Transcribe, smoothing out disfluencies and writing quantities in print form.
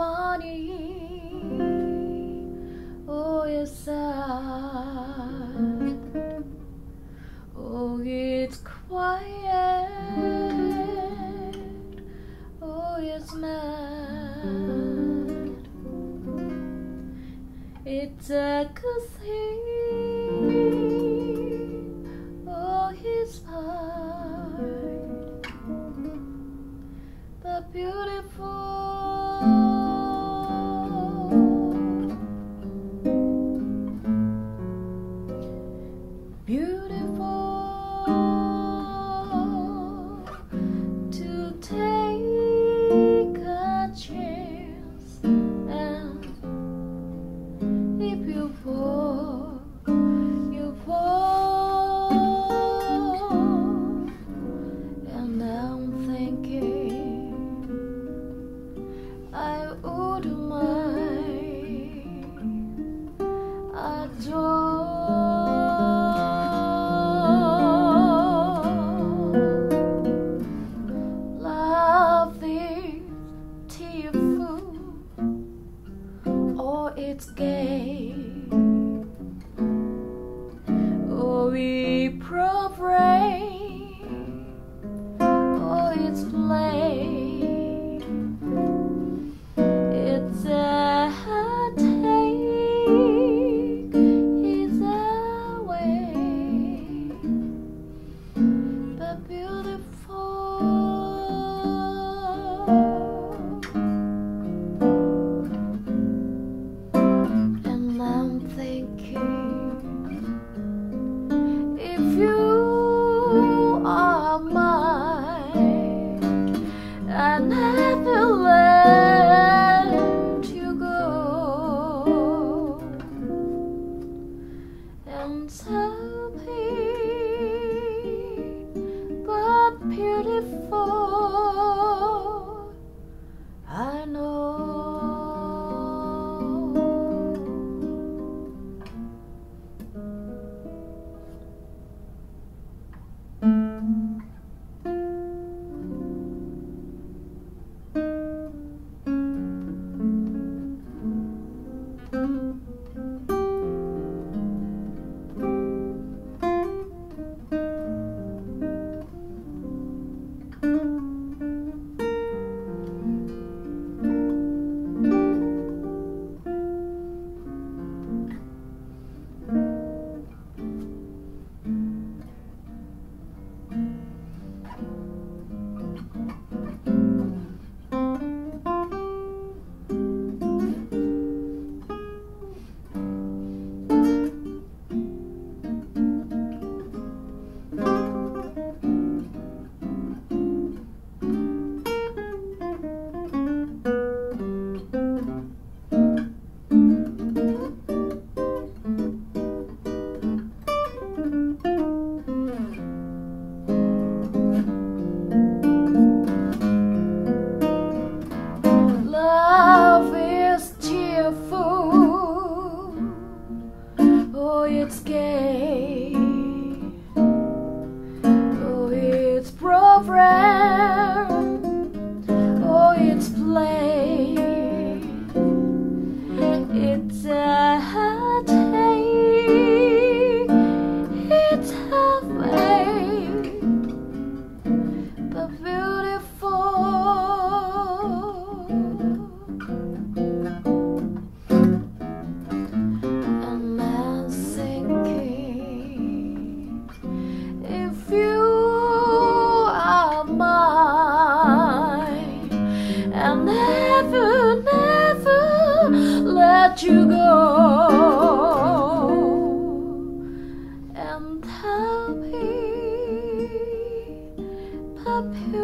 funny, oh it's sad, oh it's quiet, oh it's mad. It's a good thing, oh it's hard, but beautiful. Beautiful to take a chance, and if you fall, you fall. And I'm thinking I wouldn't mind, I don't. It's gay, oh we pray, oh it's play, it's a take, it's a way, but beautiful. I never let you go, and so but beautiful, I know. Oh, it's gay, oh, it's program, oh, it's play, it's a take, it's halfway, but beautiful. I'll never, never let you go, and I'll be